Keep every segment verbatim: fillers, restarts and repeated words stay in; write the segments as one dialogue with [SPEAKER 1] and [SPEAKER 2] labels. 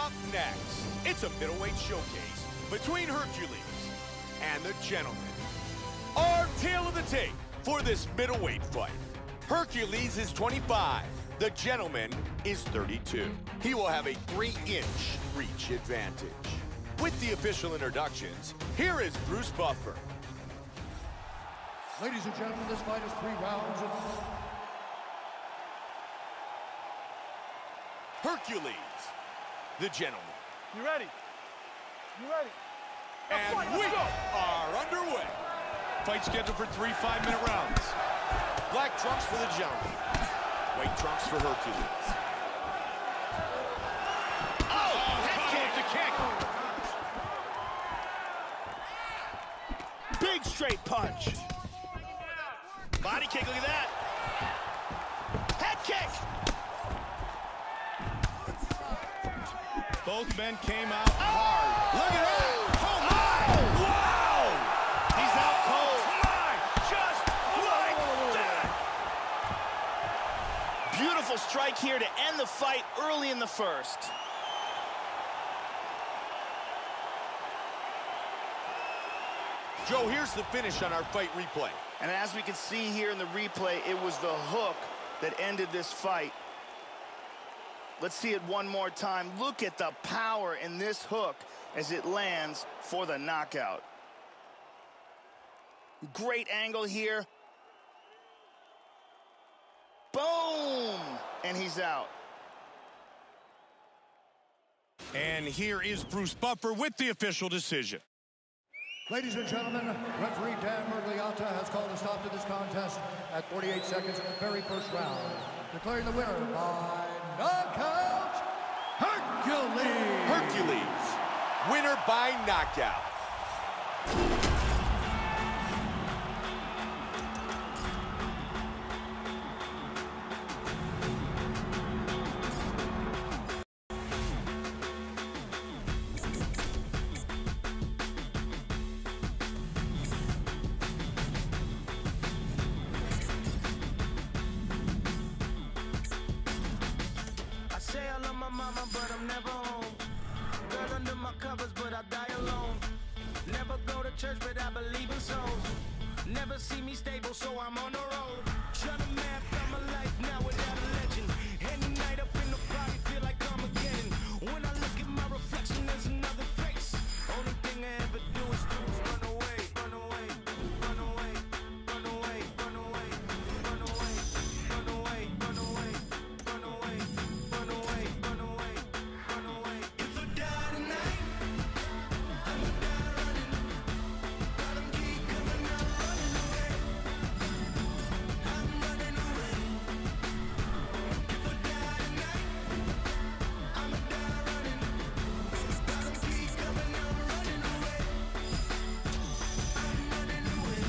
[SPEAKER 1] up next, it's a middleweight showcase between Hercules and the Gentleman. Our tale of the tape for this middleweight fight. Hercules is twenty-five. The Gentleman is thirty-two. He will have a three-inch reach advantage. With the official introductions, here is Bruce Buffer.
[SPEAKER 2] Ladies and gentlemen, this fight is three rounds of...
[SPEAKER 1] Hercules, the Gentleman.
[SPEAKER 3] You ready? You ready?
[SPEAKER 1] And
[SPEAKER 3] fight,
[SPEAKER 1] we
[SPEAKER 3] go.
[SPEAKER 1] are underway. Fight scheduled for three five-minute rounds. Black trunks for the Gentleman. White trunks for Hercules. Oh, head kick.
[SPEAKER 3] Big straight punch. Body kick, look at that. Head kick. Both men came out
[SPEAKER 1] Oh.
[SPEAKER 3] hard.
[SPEAKER 1] Look at that. Oh, my.
[SPEAKER 3] Oh.
[SPEAKER 1] Wow.
[SPEAKER 3] He's out cold.
[SPEAKER 1] My, just like that.
[SPEAKER 3] Beautiful strike here to end the fight early in the first.
[SPEAKER 1] Joe, here's the finish on our fight replay.
[SPEAKER 3] And as we can see here in the replay, it was the hook that ended this fight. Let's see it one more time. Look at the power in this hook as it lands for the knockout. Great angle here. Boom! And he's out.
[SPEAKER 1] And here is Bruce Buffer with the official decision.
[SPEAKER 2] Ladies and gentlemen, referee Dan Miragliotta has called a stop to this contest at forty-eight seconds of the very first round, declaring the winner by knockout, Hercules!
[SPEAKER 1] Hercules, winner by knockout.
[SPEAKER 4] Mama, but I'm never home. Girl under my covers, but I die alone. Never go to church, but I believe in souls. Never see me stable, so I'm on the road. Trying to map out my life now without a legend. Any night up in the party, feel like I'm again. When I look at my reflection, there's another face. Only thing I ever do is do is run away, run away, run away, run away, run away, run away, run away, run away, run away, run away, run away, run away. If I die tonight, I'ma die running. But I'm keep coming out running away. I'm running away. If I die tonight, I'ma die running. But I'm keep coming out running away. I'm running away.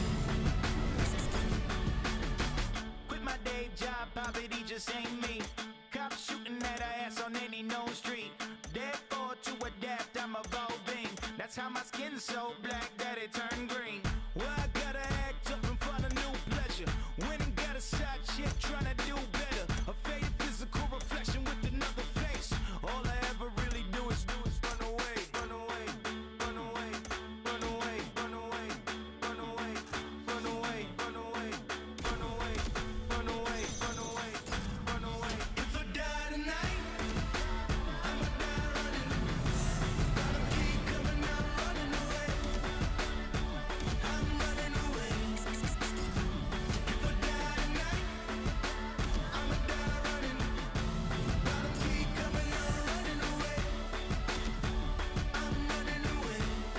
[SPEAKER 4] Quit my day job, poverty just ain't me. Cops shooting at our ass on any known street. Therefore, to adapt, I'm evolving. That's how my skin's so black that it turned green. Well, I gotta act up and find a new pleasure. When I got a side chick trying to do better. A faded physical reflection with another face. All I ever really do is do is run away, run away, run away, run away, run away, run away, run away, run away, run away, run away, run away, run away. If I die tonight, I'ma die running. But I'm keep coming out running away. I'm running away. If I die tonight, I'ma die running. But I'm keep coming out running away. I'm running away.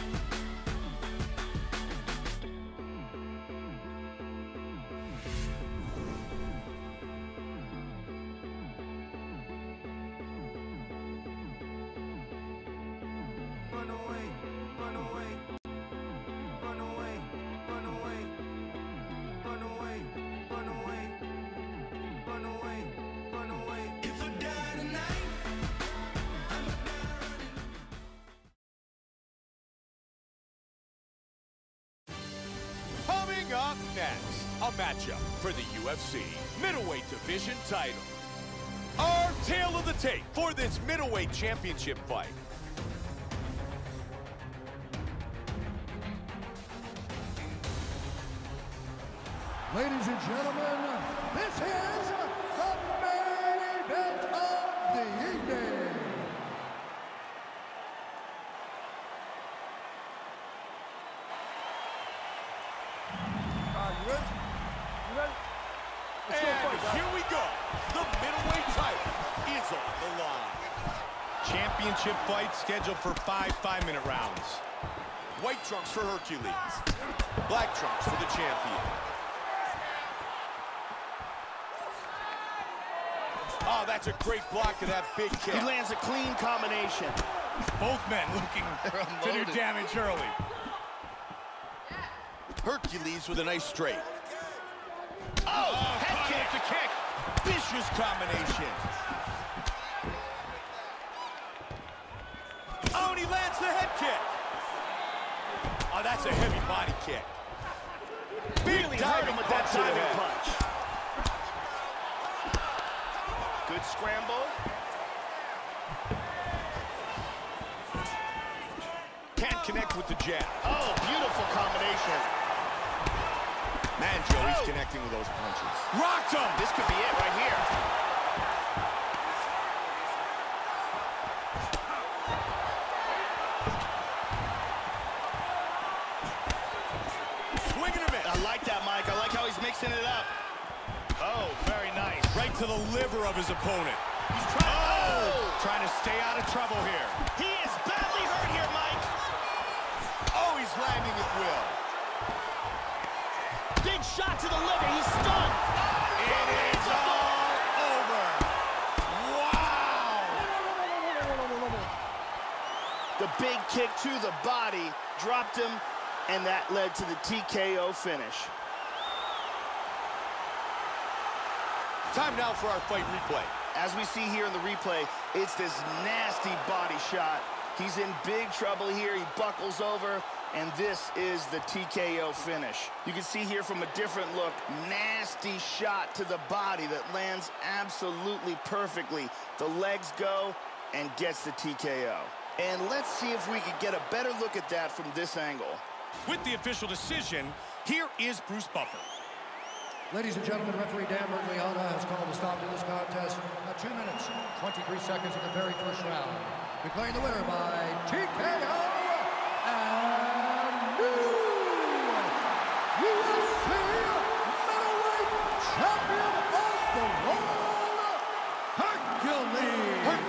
[SPEAKER 4] Run away, run away, run away, run away, run away, run away, run away, run away. If I die tonight, I'ma die running.
[SPEAKER 1] Coming up next, a matchup for the U F C middleweight division title. Our tale of the tape for this middleweight championship fight.
[SPEAKER 2] Ladies and gentlemen, this is the main event of the evening.
[SPEAKER 5] Uh, you ready? You ready? Let's
[SPEAKER 1] And
[SPEAKER 5] go fight,
[SPEAKER 1] here we go. The middleweight title is on the line. Championship fight scheduled for five five-minute rounds. White trunks for Hercules. Black trunks for the champion. Oh, that's a great block of that big kick.
[SPEAKER 3] He lands a clean combination.
[SPEAKER 1] Both men looking to do damage early. Hercules with a nice straight. Oh, oh head kick to kick. Vicious combination. Oh, and he lands the head kick. Oh, that's a heavy body kick. Big
[SPEAKER 3] Really hurt him with that
[SPEAKER 1] punch to the
[SPEAKER 3] diving
[SPEAKER 1] head.
[SPEAKER 3] punch. Good scramble.
[SPEAKER 1] Can't connect with the jab.
[SPEAKER 3] Oh, beautiful combination.
[SPEAKER 1] Man, Joey's
[SPEAKER 3] Oh.
[SPEAKER 1] connecting with those punches. Rocked him.
[SPEAKER 3] This could be it right here.
[SPEAKER 1] Swinging him in.
[SPEAKER 3] I like that, Mike. I like how he's mixing it up. Oh, very nice.
[SPEAKER 1] Right to the liver of his opponent.
[SPEAKER 3] He's trying,
[SPEAKER 1] Oh! Trying to stay out of trouble here.
[SPEAKER 3] He is badly hurt here, Mike.
[SPEAKER 1] Oh, he's landing at will.
[SPEAKER 3] Big shot to the liver. He's stunned.
[SPEAKER 1] It is all over. Wow!
[SPEAKER 3] The big kick to the body dropped him, and that led to the T K O finish.
[SPEAKER 1] Time now for our fight replay.
[SPEAKER 3] As we see here in the replay, it's this nasty body shot. He's in big trouble here. He buckles over, and this is the T K O finish. You can see here from a different look, nasty shot to the body that lands absolutely perfectly. The legs go and gets the T K O. And let's see if we can get a better look at that from this angle.
[SPEAKER 1] With the official decision, here is Bruce Buffer.
[SPEAKER 2] Ladies and gentlemen, referee Dan Miragliotta has called a stop to this contest at two minutes, twenty-three seconds of the very first round. Declaring the winner by T K O and new U F C middleweight champion of the world, Hercules. Her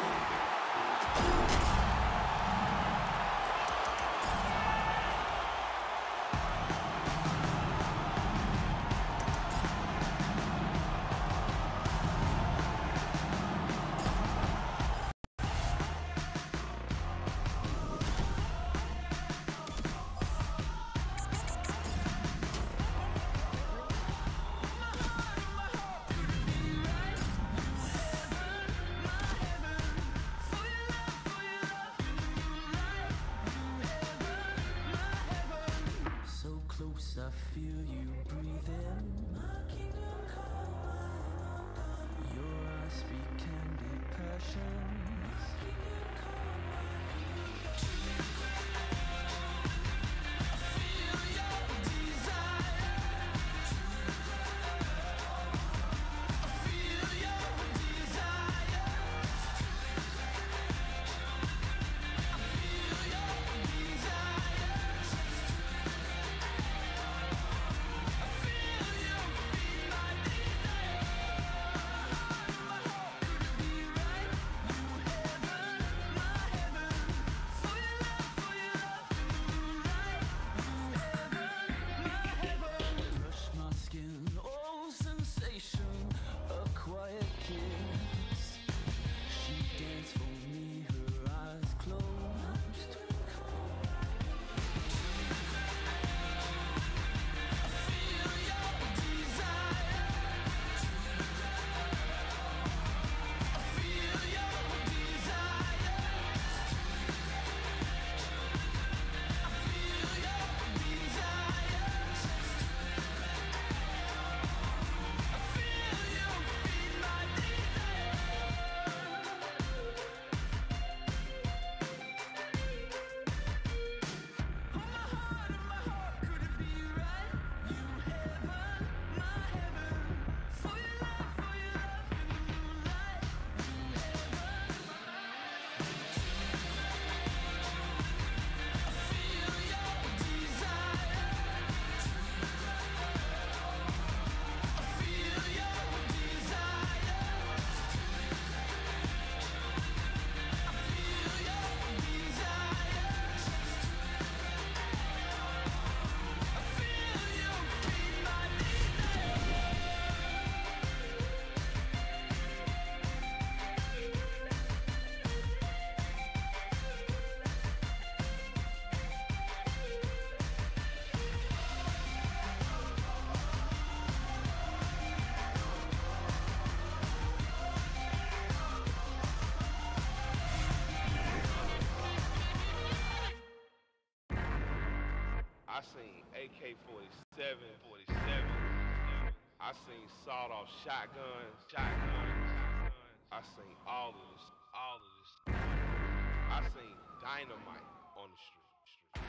[SPEAKER 6] seen A K forty-seven, forty-seven. I seen sawed-off shotguns, shotguns. I seen all of this, all of this. I seen dynamite on the street.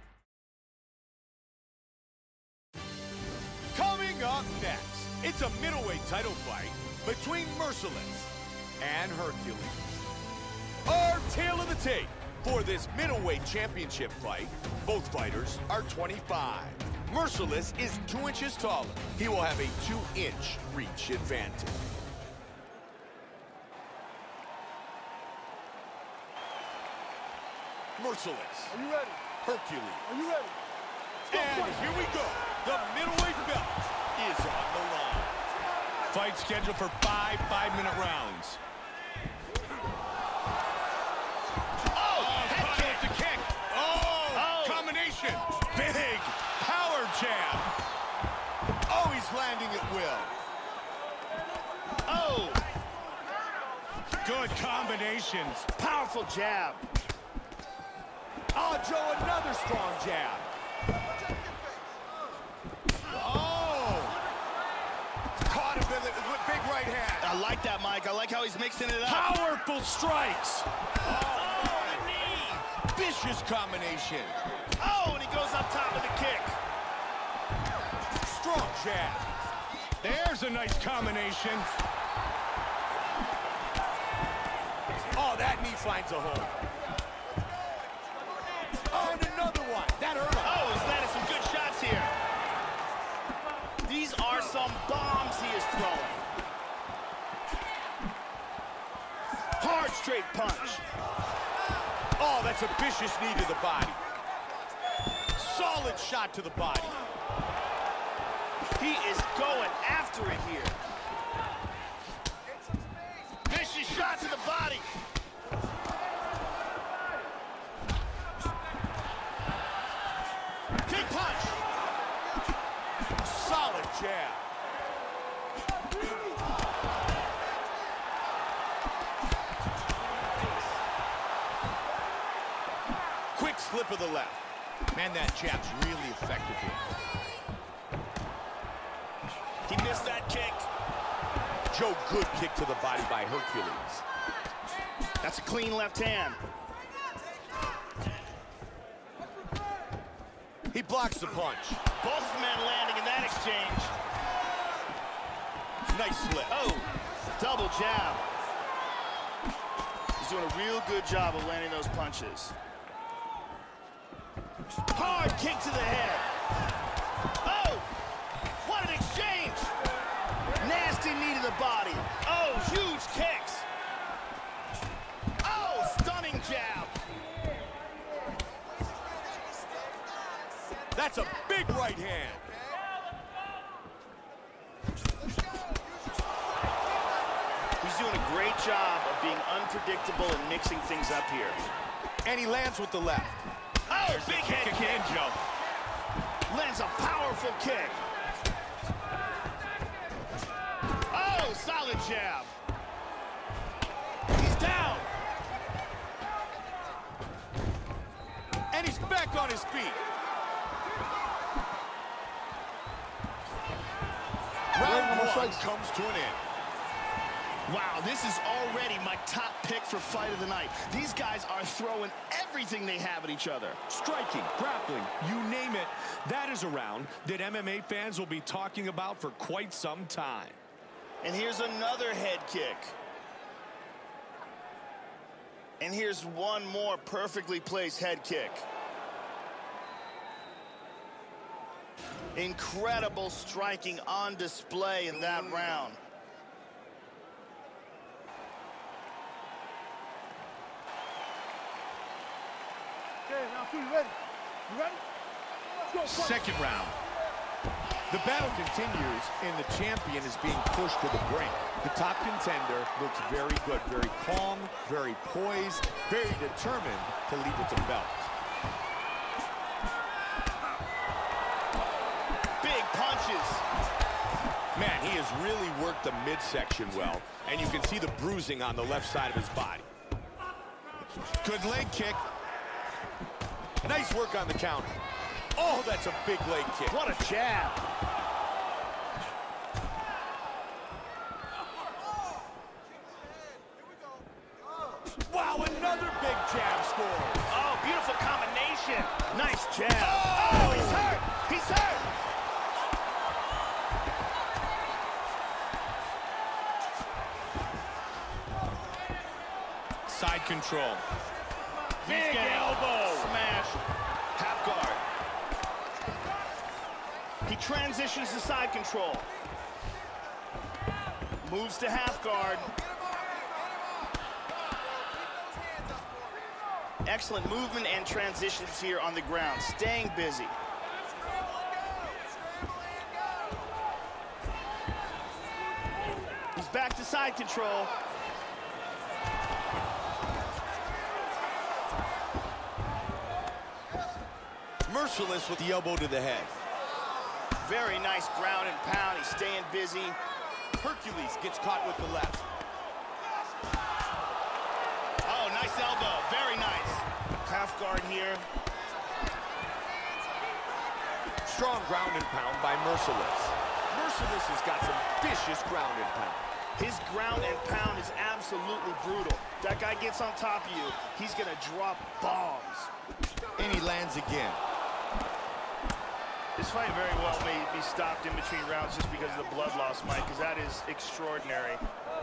[SPEAKER 6] street.
[SPEAKER 1] Coming up next, it's a middleweight title fight between Merciless and Hercules. Our tale of the tape for this middleweight championship fight. Both fighters are twenty-five. Merciless is two inches taller. He will have a two-inch reach advantage. Merciless.
[SPEAKER 5] Are you ready?
[SPEAKER 1] Hercules.
[SPEAKER 5] Are you ready?
[SPEAKER 1] And here we go. The middleweight belt is on the line. Fight scheduled for five five-minute rounds. Oh, head kick to kick. Oh, oh, combination. Big power jab. Oh, he's landing at will.
[SPEAKER 3] Oh!
[SPEAKER 1] Good combinations.
[SPEAKER 3] Powerful jab.
[SPEAKER 1] Oh, Joe, another strong jab. Oh! Caught him with a big right hand.
[SPEAKER 3] I like that, Mike. I like how he's mixing it up.
[SPEAKER 1] Powerful strikes. Oh, the knee. Vicious combination.
[SPEAKER 3] Oh, and he goes up top with the kick.
[SPEAKER 1] Strong jab. There's a nice combination. Oh, that knee finds a hole. Oh, and another one. That hurt him.
[SPEAKER 3] Oh, he's landing some good shots here. These are some bombs he is throwing. Hard straight punch.
[SPEAKER 1] Oh, that's a vicious knee to the body. Solid shot to the body.
[SPEAKER 3] He is going after it here. Vicious shot to the body. Big punch.
[SPEAKER 1] Solid jab. Quick slip of the left. Man, that jab's really effective here.
[SPEAKER 3] He missed that kick.
[SPEAKER 1] Joe, good kick to the body by Hercules.
[SPEAKER 3] That's a clean left hand.
[SPEAKER 1] He blocks the punch.
[SPEAKER 3] Both men landing in that exchange.
[SPEAKER 1] Nice slip.
[SPEAKER 3] Oh, double jab. He's doing a real good job of landing those punches. Hard kick to the head. Oh, what an exchange. Nasty knee to the body. Oh, huge kicks. Oh, stunning jab.
[SPEAKER 1] That's a big right hand.
[SPEAKER 3] He's doing a great job of being unpredictable and mixing things up here.
[SPEAKER 1] And he lands with the left.
[SPEAKER 3] Oh,
[SPEAKER 1] There's
[SPEAKER 3] big
[SPEAKER 1] the kick
[SPEAKER 3] head
[SPEAKER 1] again,
[SPEAKER 3] kick.
[SPEAKER 1] Joe.
[SPEAKER 3] Lands a powerful kick. Oh, solid jab. He's down.
[SPEAKER 1] And he's back on his feet. Round one comes to an end.
[SPEAKER 3] Wow, this is already my top pick for fight of the night. These guys are throwing everything they have at each other.
[SPEAKER 7] Striking, grappling, you name it. That is a round that M M A fans will be talking about for quite some time.
[SPEAKER 3] And here's another head kick. And here's one more perfectly placed head kick. Incredible striking on display in that round.
[SPEAKER 5] Okay, now two, you ready? You ready? Let's go,
[SPEAKER 1] Second round. The battle continues, and the champion is being pushed to the brink. The top contender looks very good, very calm, very poised, very determined to leave it to belt.
[SPEAKER 3] Big punches.
[SPEAKER 1] Man, he has really worked the midsection well, and you can see the bruising on the left side of his body. Good leg kick. Nice work on the counter. Oh, that's a big leg kick.
[SPEAKER 3] What a jab.
[SPEAKER 1] Wow, another big jab score.
[SPEAKER 3] Oh, beautiful combination. Nice jab. Oh, oh he's hurt. He's hurt.
[SPEAKER 7] Side control.
[SPEAKER 3] Big elbow. Smash. Half guard. He transitions to side control. Moves to half guard. Excellent movement and transitions here on the ground. Staying busy. He's back to side control.
[SPEAKER 1] Merciless with the elbow to the head.
[SPEAKER 3] Very nice ground and pound. He's staying busy.
[SPEAKER 1] Hercules gets caught with the left.
[SPEAKER 3] Oh, nice elbow. Very nice. Half guard here.
[SPEAKER 1] Strong ground and pound by Merciless. Merciless has got some vicious ground and pound.
[SPEAKER 3] His ground and pound is absolutely brutal. That guy gets on top of you, he's gonna drop bombs.
[SPEAKER 1] And he lands again.
[SPEAKER 3] This fight very well may be stopped in between rounds just because of the blood loss, Mike, because that is extraordinary.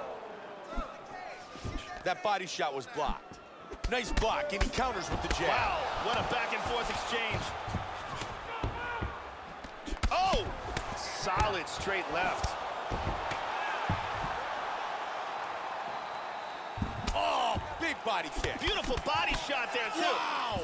[SPEAKER 1] That body shot was blocked. Nice block, and he counters with the jab.
[SPEAKER 3] Wow, what a back and forth exchange. Oh, solid straight left.
[SPEAKER 1] Oh, big body kick.
[SPEAKER 3] Beautiful body shot there, too.
[SPEAKER 1] Wow.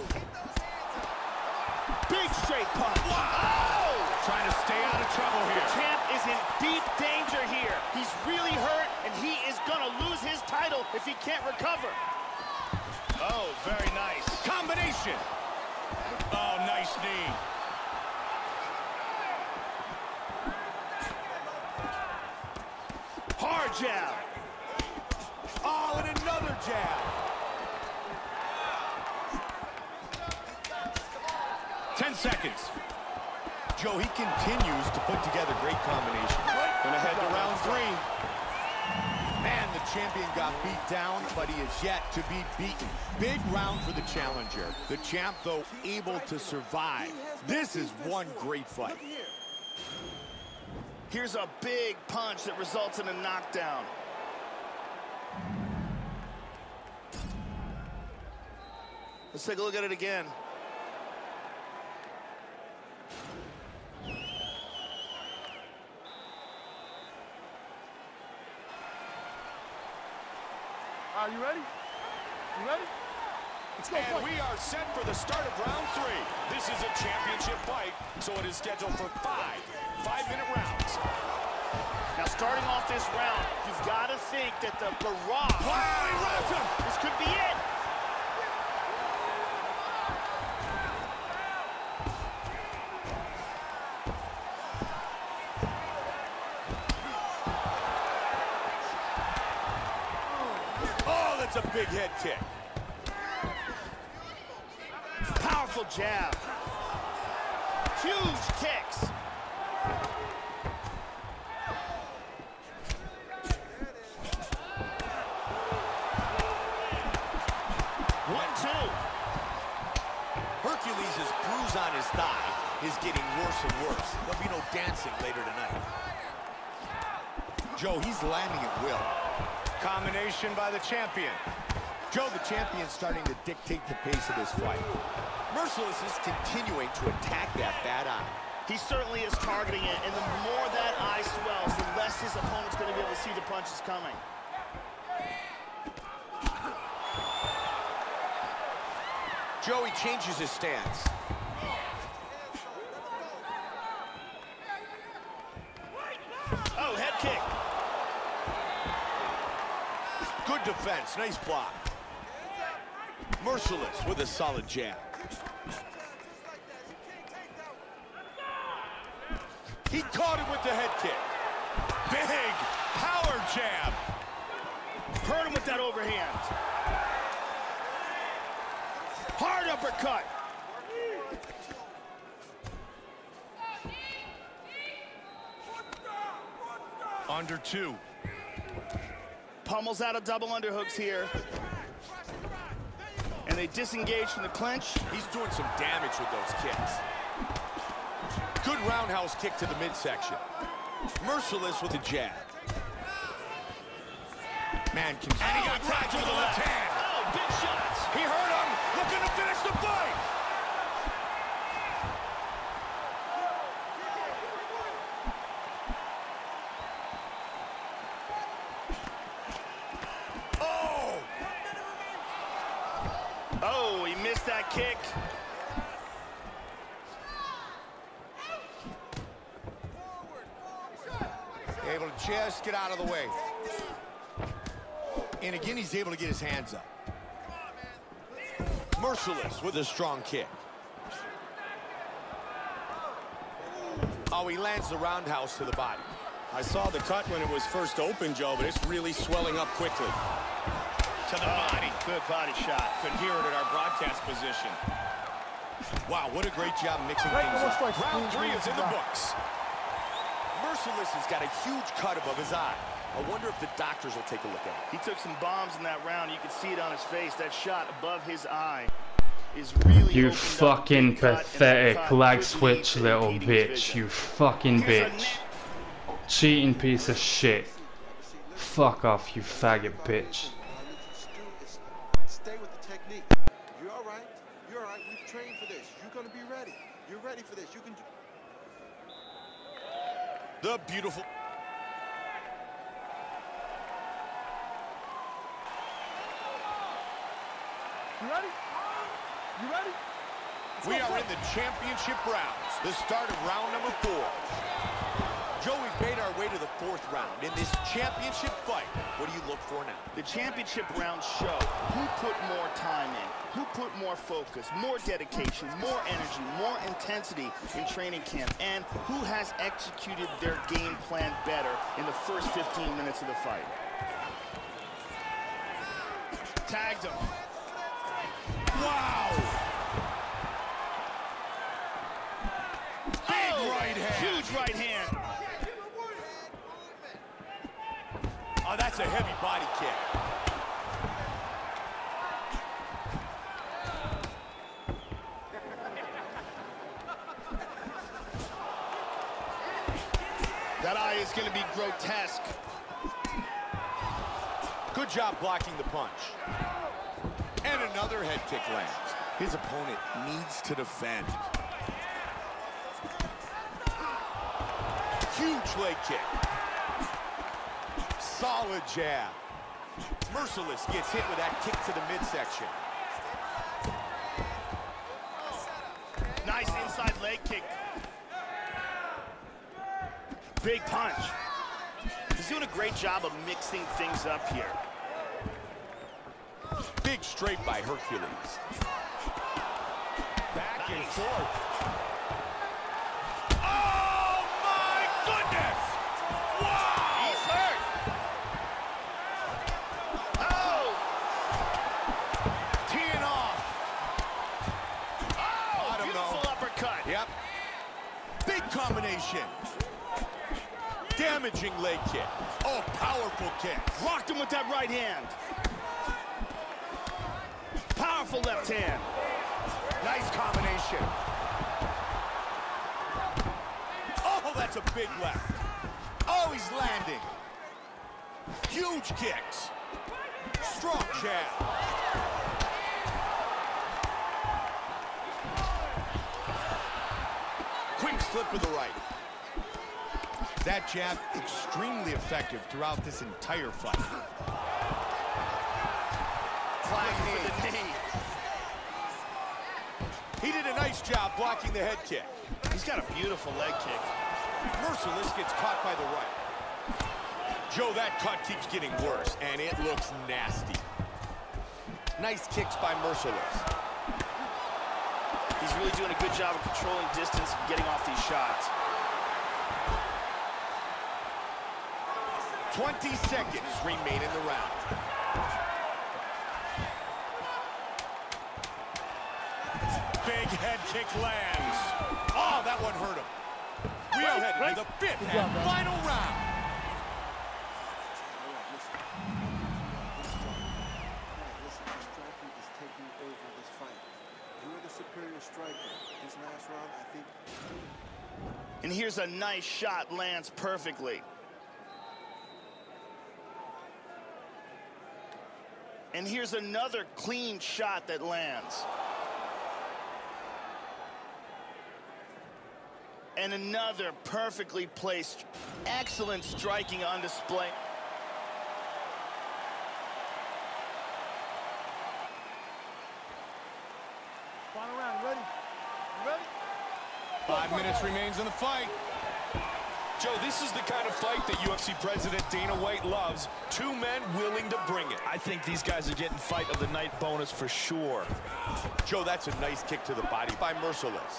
[SPEAKER 3] Big straight punch.
[SPEAKER 1] Wow.
[SPEAKER 3] Oh!
[SPEAKER 7] Trying to stay out of trouble
[SPEAKER 3] The
[SPEAKER 7] here.
[SPEAKER 3] champ is in deep danger here. He's really hurt, and he is gonna lose his title if he can't recover. Oh, very nice.
[SPEAKER 7] Combination. Oh, nice knee.
[SPEAKER 3] Hard jab.
[SPEAKER 1] Oh, and another jab.
[SPEAKER 7] Ten seconds.
[SPEAKER 1] Joe, he continues to put together great combinations.
[SPEAKER 7] Gonna head to round three.
[SPEAKER 1] Man, the champion got beat down, but he is yet to be beaten. Big round for the challenger. The champ, though, able to survive. This is one great fight.
[SPEAKER 3] Here's a big punch that results in a knockdown. Let's take a look at it again.
[SPEAKER 5] Are you ready? You ready? Let's go.
[SPEAKER 7] And
[SPEAKER 5] fight.
[SPEAKER 7] we are set for the start of round three. This is a championship fight, so it is scheduled for five five-minute rounds.
[SPEAKER 3] Now, starting off this round, you've got to think that the barrage.
[SPEAKER 7] Wow, he wrapped him.
[SPEAKER 3] This could be it.
[SPEAKER 1] Oh, that's a big head kick.
[SPEAKER 3] Powerful jab. Huge kicks. One, two.
[SPEAKER 1] Hercules' bruise on his thigh is getting worse and worse. There'll be no dancing later tonight. Joe, he's landing at will.
[SPEAKER 7] Combination by the champion.
[SPEAKER 1] Joe, the champion's starting to dictate the pace of this fight. Merciless is continuing to attack that bad eye.
[SPEAKER 3] He certainly is targeting it, and the more that eye swells, the less his opponent's going to be able to see the punches coming.
[SPEAKER 1] Joey changes his stance.
[SPEAKER 3] Oh, head kick.
[SPEAKER 1] Good defense, nice block. Merciless with a solid jab. He caught him with the head kick.
[SPEAKER 7] Big power jab.
[SPEAKER 3] Hurt him with that overhand. Hard uppercut.
[SPEAKER 1] Under two.
[SPEAKER 3] Pummels out of double underhooks here. And they disengage from the clinch.
[SPEAKER 1] He's doing some damage with those kicks. Good roundhouse kick to the midsection. Merciless with a jab. Man, can... And he got tagged with the left hand.
[SPEAKER 3] Oh, big shots.
[SPEAKER 1] He hurt him. Looking to finish the fight. Oh!
[SPEAKER 3] Oh, he missed that kick.
[SPEAKER 1] Able to just get out of the way. And again, he's able to get his hands up. Merciless with a strong kick. Oh, he lands the roundhouse to the body.
[SPEAKER 7] I saw the cut when it was first open, Joe, but it's really swelling up quickly.
[SPEAKER 3] To the body. Good body shot.
[SPEAKER 7] Could hear it at our broadcast position.
[SPEAKER 1] Wow, what a great job mixing
[SPEAKER 5] Right,
[SPEAKER 1] things
[SPEAKER 5] almost
[SPEAKER 1] up.
[SPEAKER 5] like
[SPEAKER 1] Round
[SPEAKER 5] spoon,
[SPEAKER 1] three
[SPEAKER 5] spoon,
[SPEAKER 1] is in the
[SPEAKER 5] spoon.
[SPEAKER 1] books. Merciless has got a huge cut above his eye. I wonder if the doctors will take a look at it.
[SPEAKER 3] He took some bombs in that round. You can see it on his face. That shot above his eye is really
[SPEAKER 8] You
[SPEAKER 3] opened up
[SPEAKER 8] fucking
[SPEAKER 3] big cut, and that
[SPEAKER 8] pathetic
[SPEAKER 3] cut
[SPEAKER 8] lag
[SPEAKER 3] could
[SPEAKER 8] switch
[SPEAKER 3] lead to
[SPEAKER 8] little
[SPEAKER 3] impeding
[SPEAKER 8] bitch.
[SPEAKER 3] vision.
[SPEAKER 8] You fucking
[SPEAKER 3] Here's a
[SPEAKER 8] bitch.
[SPEAKER 3] net-
[SPEAKER 8] Cheating piece of shit. Fuck off, you faggot bitch.
[SPEAKER 9] Stay with the technique. You're all right. You're all right. We've trained for this. You're going to be ready. You're ready for this. You can do...
[SPEAKER 1] The beautiful...
[SPEAKER 5] You ready? You ready?
[SPEAKER 1] We are in the championship rounds, the start of round number four. Joe, we've made our way to the fourth round. In this championship fight, what do you look for now?
[SPEAKER 3] The championship rounds show who put more time in, who put more focus, more dedication, more energy, more intensity in training camp, and who has executed their game plan better in the first fifteen minutes of the fight. Tagged him.
[SPEAKER 1] Wow! Big
[SPEAKER 3] Oh,
[SPEAKER 1] right hand.
[SPEAKER 3] Huge right hand.
[SPEAKER 1] Oh, that's a heavy body kick.
[SPEAKER 3] That eye is going to be grotesque.
[SPEAKER 1] Good job blocking the punch. And another head kick lands. His opponent needs to defend. Huge leg kick. Solid jab. Merciless gets hit with that kick to the midsection.
[SPEAKER 3] Nice inside leg kick. Big punch. He's doing a great job of mixing things up here.
[SPEAKER 1] Big straight by Hercules. Back and forth. Oh, my goodness! Wow!
[SPEAKER 3] He's hurt. Oh!
[SPEAKER 1] Teeing off.
[SPEAKER 3] Oh,
[SPEAKER 1] I don't
[SPEAKER 3] beautiful
[SPEAKER 1] know.
[SPEAKER 3] uppercut.
[SPEAKER 1] Yep. Big combination. Damaging leg kick. Oh, powerful kick.
[SPEAKER 3] Rocked him with that right hand. Powerful left hand.
[SPEAKER 1] Nice combination. Oh, that's a big left. Oh, he's landing. Huge kicks. Strong jab. Quick slip with the right. That jab extremely effective throughout this entire fight.
[SPEAKER 3] Flag for the knee.
[SPEAKER 1] He did a nice job blocking the head kick.
[SPEAKER 3] He's got a beautiful leg kick.
[SPEAKER 1] Merciless gets caught by the right. Joe, that cut keeps getting worse, and it looks nasty. Nice kicks by Merciless.
[SPEAKER 3] He's really doing a good job of controlling distance and getting off these shots.
[SPEAKER 1] twenty seconds remain in the round. Big head kick lands. Oh, that one hurt him. We are headed to the fifth and final round.
[SPEAKER 9] superior striker. This last round, I think.
[SPEAKER 3] And here's a nice shot, lands perfectly. And here's another clean shot that lands. And another perfectly placed, excellent striking on display.
[SPEAKER 5] Final round, ready? You ready?
[SPEAKER 1] Five minutes remains in the fight. Joe, this is the kind of fight that U F C President Dana White loves. Two men willing to bring it.
[SPEAKER 10] I think these guys are getting fight of the night bonus for sure.
[SPEAKER 1] Joe, that's a nice kick to the body by Merciless.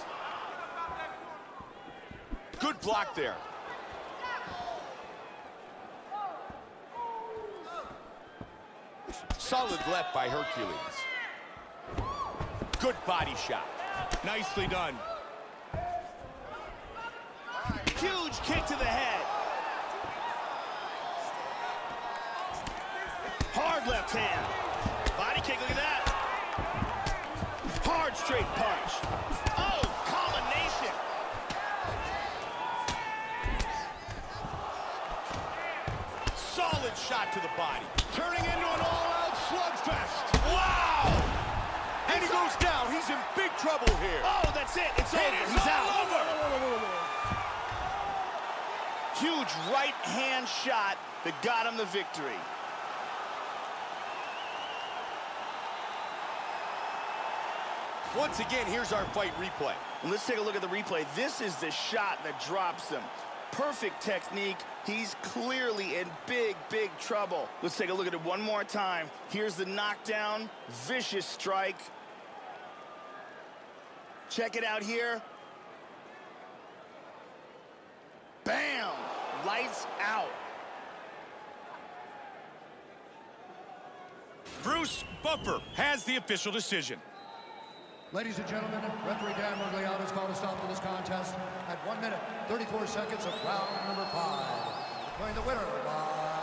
[SPEAKER 1] Good block there. Solid left by Hercules. Good body shot. Nicely done.
[SPEAKER 3] Huge kick to the head. Hard left hand. Body kick, look at that. Hard straight punch. Oh, combination.
[SPEAKER 1] Solid shot to the body. Turning into an all-out slugfest. Wow! And he goes down. He's in big trouble here.
[SPEAKER 3] Oh, that's it. It's over.
[SPEAKER 1] It is
[SPEAKER 3] He's
[SPEAKER 1] all
[SPEAKER 3] out.
[SPEAKER 1] over.
[SPEAKER 3] Huge right hand shot that got him the victory.
[SPEAKER 1] Once again, here's our fight replay.
[SPEAKER 3] And let's take a look at the replay. This is the shot that drops him. Perfect technique. He's clearly in big, big trouble. Let's take a look at it one more time. Here's the knockdown. Vicious strike. Check it out here. Bam! Lights out.
[SPEAKER 1] Bruce Buffer has the official decision.
[SPEAKER 2] Ladies and gentlemen, referee Dan Miragliotta has called a stop to this contest at one minute, thirty-four seconds of round number five. Declaring the winner by